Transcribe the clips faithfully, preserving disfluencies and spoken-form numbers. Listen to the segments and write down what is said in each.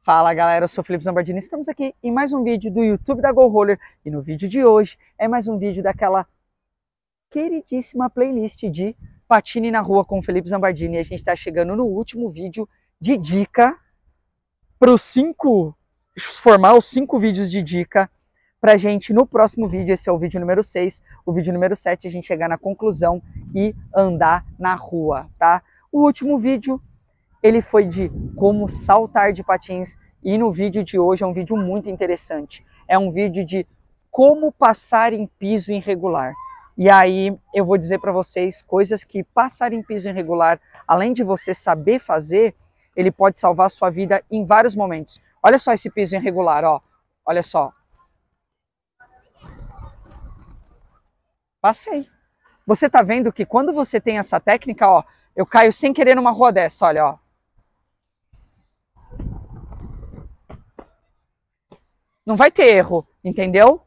Fala galera, eu sou o Felipe Zambardini, estamos aqui em mais um vídeo do YouTube da Go Roller e no vídeo de hoje é mais um vídeo daquela queridíssima playlist de Patine na Rua com o Felipe Zambardini e a gente está chegando no último vídeo de dica para os cinco, formar os cinco vídeos de dica pra gente no próximo vídeo. Esse é o vídeo número seis, o vídeo número sete a gente chegar na conclusão e andar na rua, tá? O último vídeo ele foi de como saltar de patins e no vídeo de hoje é um vídeo muito interessante. É um vídeo de como passar em piso irregular. E aí eu vou dizer para vocês coisas que passar em piso irregular, além de você saber fazer, ele pode salvar a sua vida em vários momentos. Olha só esse piso irregular, ó. Olha só. Passei. Você tá vendo que quando você tem essa técnica, ó, eu caio sem querer numa rua dessa, olha, ó. Não vai ter erro, entendeu?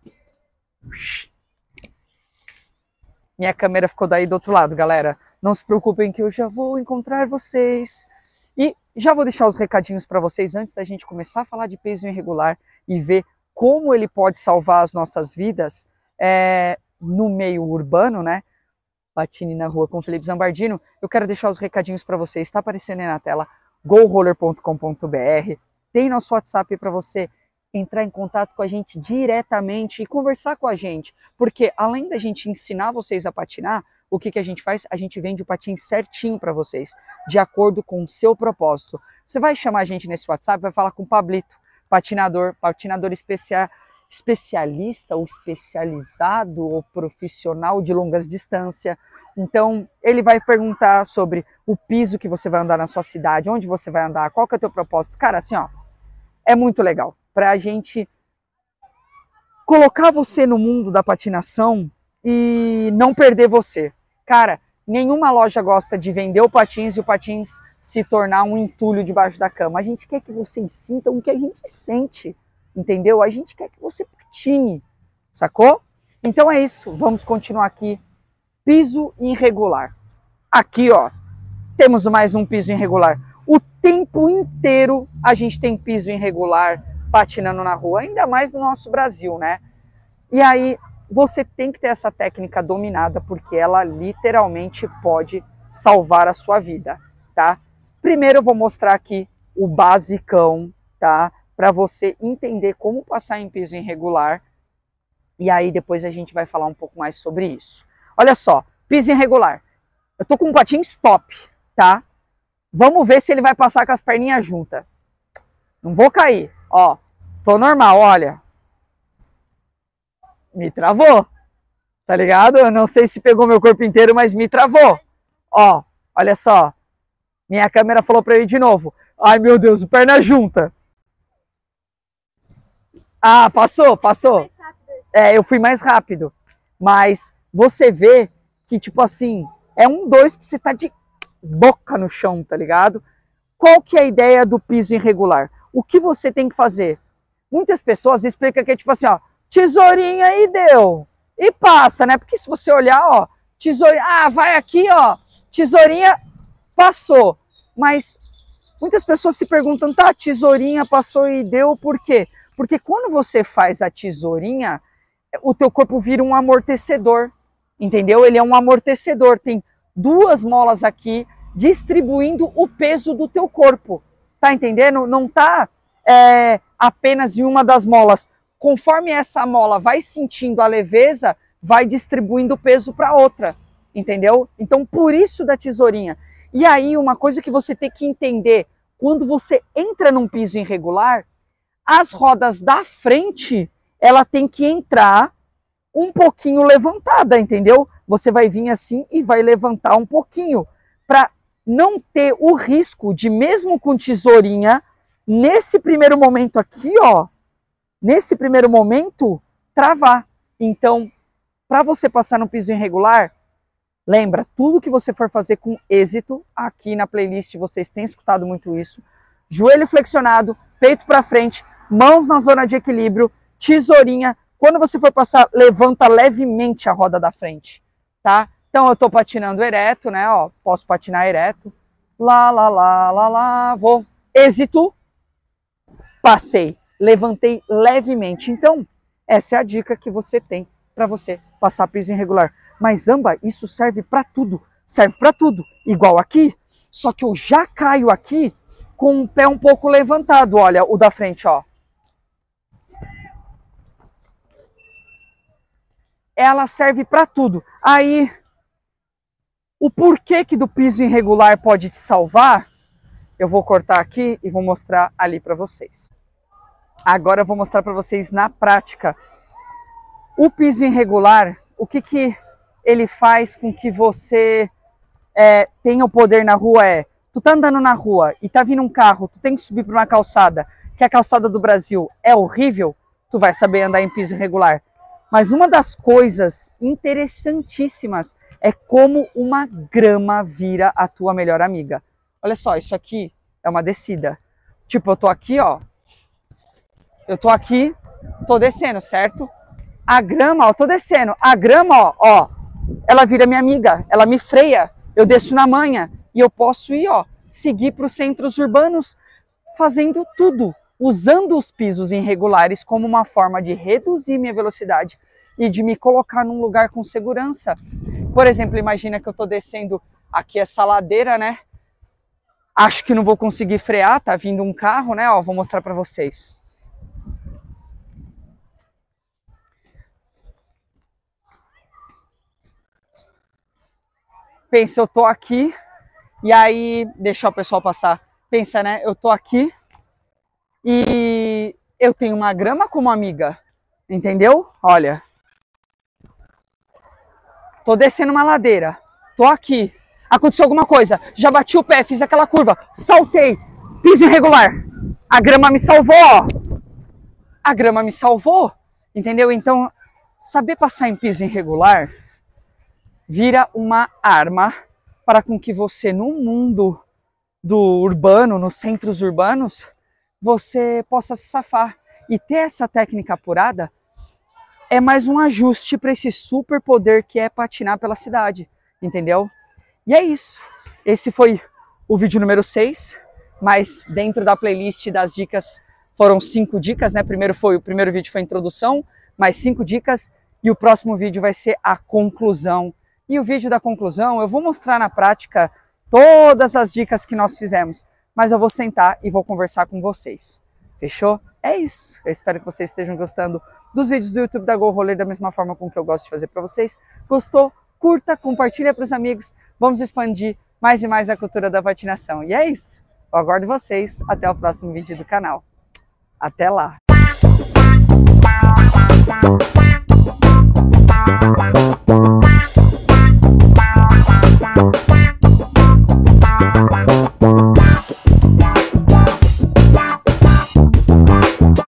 Minha câmera ficou daí do outro lado, galera. Não se preocupem que eu já vou encontrar vocês. E já vou deixar os recadinhos para vocês antes da gente começar a falar de peso irregular e ver como ele pode salvar as nossas vidas é, no meio urbano, né? Patine na Rua com o Felipe Zambardino. Eu quero deixar os recadinhos para vocês. Está aparecendo aí na tela, go roller ponto com ponto br. Tem nosso WhatsApp para você entrar em contato com a gente diretamente e conversar com a gente, porque além da gente ensinar vocês a patinar, o que, que a gente faz? A gente vende o patins certinho para vocês, de acordo com o seu propósito. Você vai chamar a gente nesse WhatsApp, vai falar com o Pablito, patinador, patinador especial, especialista ou especializado ou profissional de longas distâncias. Então, ele vai perguntar sobre o piso que você vai andar na sua cidade, onde você vai andar, qual que é o teu propósito. Cara, assim, ó, é muito legal para a gente colocar você no mundo da patinação e não perder você. Cara, nenhuma loja gosta de vender o patins e o patins se tornar um entulho debaixo da cama. A gente quer que vocês sintam o que a gente sente, entendeu? A gente quer que você patine, sacou? Então é isso, vamos continuar aqui. Piso irregular. Aqui, ó, temos mais um piso irregular. O tempo inteiro a gente tem piso irregular patinando na rua, ainda mais no nosso Brasil, né? E aí você tem que ter essa técnica dominada, porque ela literalmente pode salvar a sua vida, tá? Primeiro eu vou mostrar aqui o basicão, tá? Para você entender como passar em piso irregular, e aí depois a gente vai falar um pouco mais sobre isso. Olha só, piso irregular. Eu tô com um patins stop, tá? Vamos ver se ele vai passar com as perninhas juntas. Não vou cair. Ó, tô normal, olha. Me travou. Tá ligado? Eu não sei se pegou meu corpo inteiro, mas me travou. Ó, olha só. Minha câmera falou pra eu ir de novo. Ai, meu Deus, perna junta. Ah, passou, passou. É, eu fui mais rápido. Mas você vê que, tipo assim, é um, dois pra você tá de boca no chão, tá ligado? Qual que é a ideia do piso irregular? O que você tem que fazer? Muitas pessoas explicam que é tipo assim, ó, tesourinha e deu. E passa, né? Porque se você olhar, ó, tesourinha, ah, vai aqui, ó, tesourinha, passou. Mas muitas pessoas se perguntam, tá, tesourinha passou e deu, por quê? Porque quando você faz a tesourinha, o teu corpo vira um amortecedor, entendeu? Ele é um amortecedor, tem duas molas aqui distribuindo o peso do teu corpo, tá entendendo? Não tá é, apenas em uma das molas. Conforme essa mola vai sentindo a leveza, vai distribuindo o peso para outra, entendeu? Então, por isso da tesourinha. E aí, uma coisa que você tem que entender, quando você entra num piso irregular, as rodas da frente, ela tem que entrar um pouquinho levantada, entendeu? Você vai vir assim e vai levantar um pouquinho, para não ter o risco de, mesmo com tesourinha, nesse primeiro momento aqui, ó, nesse primeiro momento, travar. Então, para você passar no piso irregular, lembra, tudo que você for fazer com êxito, aqui na playlist vocês têm escutado muito isso, joelho flexionado, peito para frente, mãos na zona de equilíbrio, tesourinha. Quando você for passar, levanta levemente a roda da frente, tá? Então eu tô patinando ereto, né? Ó, posso patinar ereto. Lá, lá, lá, lá, lá, vou. Êxito. Passei, levantei levemente. Então, essa é a dica que você tem para você passar piso irregular. Mas, Amba, isso serve para tudo. Serve para tudo. Igual aqui, só que eu já caio aqui com o pé um pouco levantado. Olha, o da frente, ó. Ela serve para tudo. Aí, o porquê que do piso irregular pode te salvar, eu vou cortar aqui e vou mostrar ali para vocês. Agora eu vou mostrar para vocês na prática. O piso irregular, o que que ele faz com que você é, tenha o poder na rua é, tu tá andando na rua e tá vindo um carro, tu tem que subir para uma calçada, que a calçada do Brasil é horrível, tu vai saber andar em piso irregular. Mas uma das coisas interessantíssimas é como uma grama vira a tua melhor amiga. Olha só, isso aqui é uma descida. Tipo, eu tô aqui, ó. Eu tô aqui, tô descendo, certo? A grama, ó, tô descendo. A grama, ó, ó, ela vira minha amiga, ela me freia. Eu desço na manha e eu posso ir, ó, seguir para os centros urbanos fazendo tudo, usando os pisos irregulares como uma forma de reduzir minha velocidade e de me colocar num lugar com segurança. Por exemplo, imagina que eu tô descendo aqui essa ladeira, né? Acho que não vou conseguir frear, tá vindo um carro, né? Ó, vou mostrar para vocês. Pensa, eu tô aqui, e aí, deixa o pessoal passar. Pensa, né? Eu tô aqui e eu tenho uma grama como amiga, entendeu? Olha. Tô descendo uma ladeira, tô aqui. Aconteceu alguma coisa, já bati o pé, fiz aquela curva, saltei, piso irregular. A grama me salvou, ó. A grama me salvou, entendeu? Então, saber passar em piso irregular vira uma arma para com que você, no mundo do urbano, nos centros urbanos, você possa se safar. E ter essa técnica apurada é mais um ajuste para esse super poder que é patinar pela cidade, entendeu? E é isso. Esse foi o vídeo número seis, mas dentro da playlist das dicas foram cinco dicas, né? Primeiro foi, o primeiro vídeo foi a introdução, mais cinco dicas, e o próximo vídeo vai ser a conclusão. E o vídeo da conclusão eu vou mostrar na prática todas as dicas que nós fizemos, mas eu vou sentar e vou conversar com vocês. Fechou? É isso. Eu espero que vocês estejam gostando dos vídeos do YouTube da Go Roller da mesma forma com que eu gosto de fazer para vocês. Gostou? Curta, compartilha para os amigos. Vamos expandir mais e mais a cultura da patinação. E é isso. Eu aguardo vocês. Até o próximo vídeo do canal. Até lá!